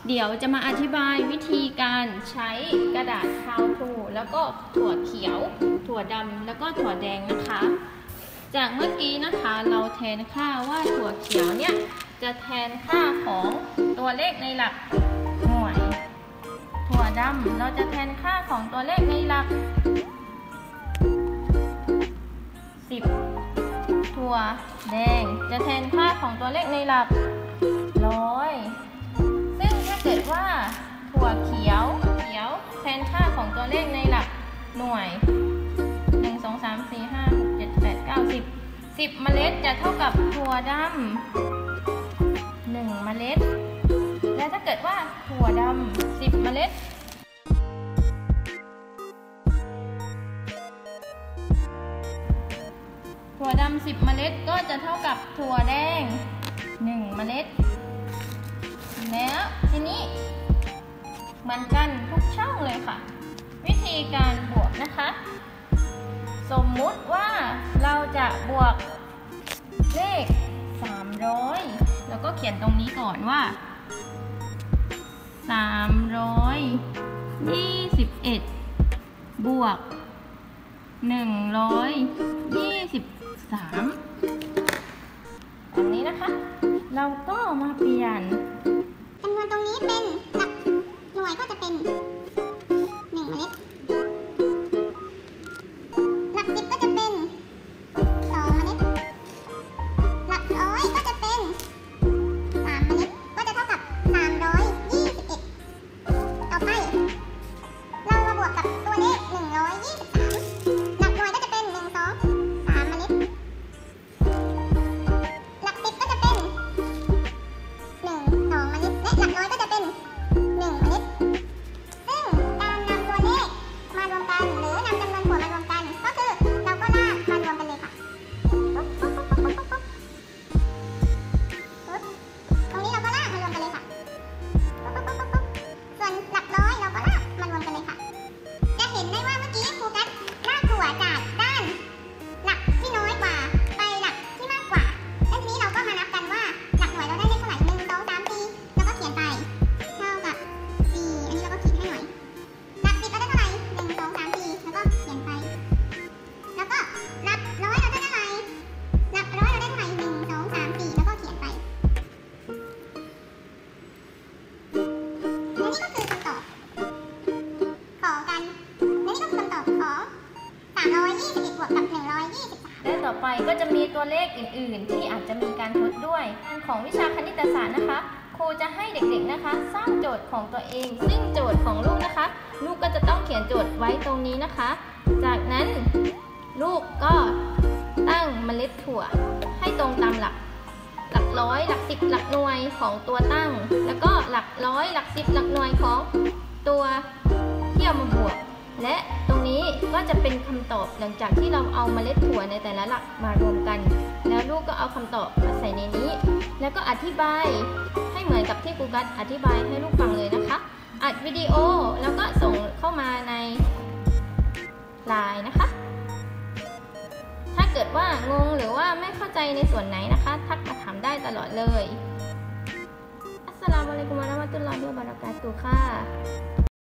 เดี๋ยวจะมาอธิบายวิธีการใช้กระดาษ How to แล้วก็ถั่วเขียวถั่วดำแล้วก็ถั่วแดงนะคะจากเมื่อกี้นะคะเราแทนค่าว่าถั่วเขียวเนี่ยจะแทนค่าของตัวเลขในหลักหน่วยถั่วดำเราจะแทนค่าของตัวเลขในหลัก10ถั่วแดงจะแทนค่าของตัวเลขในหลัก100ซึ่งถ้าเกิดว่าถั่วเขียวแทนค่าของตัวเลขในหลักหน่วย1 2 3 4 5 6 7 8 9 10เมล็ดจะเท่ากับถั่วดำ1เมล็ดและถ้าเกิดว่าถั่วดำ10เมล็ดถั่วดำ10เมล็ดก็จะเท่ากับถั่วแดง1เมล็ดแล้วทีนี้เหมือนกันทุกช่องเลยค่ะวิธีการบวกนะคะสมมุติว่าเราจะบวกเลข300แล้วก็เขียนตรงนี้ก่อนว่า321บวก123อันนี้นะคะเราก็มาเปลี่ยนจำนวนตรงนี้เป็นหลักหน่วยก็จะเป็น1เมล็ดหลัก10ก็จะเป็น2เมล็ดหลักร้อยก็จะเป็น3เมล็ดก็จะเท่ากับ321ต่อไปเรามาบวกกับตัวเลข123หลักหน่วยก็จะเป็น1 2 3เมล็ดหลัก10ก็จะเป็น1 2เมล็ดและหลักร้อยก็จะเป็น1เมล็ดซึ่งการนำตัวเลขมารวมกันหรือนำจำนวนถั่วมารวมกันก็คือเราก็ลากมารวมกันเลยค่ะตรงนี้เราก็ลากมารวมกันเลยค่ะส่วนหลักร้อยเราก็ลากมารวมกันเลยค่ะจะเห็นได้ว่าเมื่อกี้ครูกัสลากถั่วจากด้านหลักที่น้อยกว่าไปหลักที่มากกว่าและทีนี้เราก็มานับกันว่าหลักหน่วยเราได้เลขเท่าไหร่1 2 3 4แล้วก็เขียนไปเท่ากับ4อันนี้เราก็ขีดให้หน่อยหลัก10เราได้เท่าไหร่1 2 3 4แล้วก็เขียนไปแล้วก็หลักร้อยเราได้เท่าไหร่หลักร้อยเราได้เท่าไหร่1 2 3 4แล้วก็เขียนไปและนี่ก็คือคำตอบของกันและนี่ก็คือคำตอบของ321บวกกับ123 และต่อไปก็จะมีตัวเลขอื่นๆที่อาจจะมีการทดด้วยของวิชาคณิตศาสตร์นะคะครูจะให้เด็กๆนะคะสร้างโจทย์ของตัวเองซึ่งโจทย์ของลูกนะคะลูกก็จะต้องเขียนโจทย์ไว้ตรงนี้นะคะจากนั้นลูกก็ตั้งเมล็ดถั่วให้ตรงตามหลักร้อยหลัก10หลักหน่วยของตัวตั้งแล้วก็หลักร้อยหลัก10หลักหน่วยของตัวที่เอามาบวกและตรงนี้ก็จะเป็นคำตอบหลังจากที่เราเอาเมล็ดถั่วในแต่ละหลักมารวมกันแล้วลูกก็เอาคำตอบมาใส่ในนี้แล้วก็อธิบายให้เหมือนกับที่ครูกัสอธิบายให้ลูกฟังเลยนะคะอัดวิดีโอแล้วก็ส่งเข้ามาในไลน์นะคะถ้าเกิดว่างงหรือว่าไม่เข้าใจในส่วนไหนนะคะทักมาถามได้ตลอดเลยอัสสลามุอะลัยกุมวะเราะมะตุลลอฮิวะบะเราะกาตุฮ์ค่ะ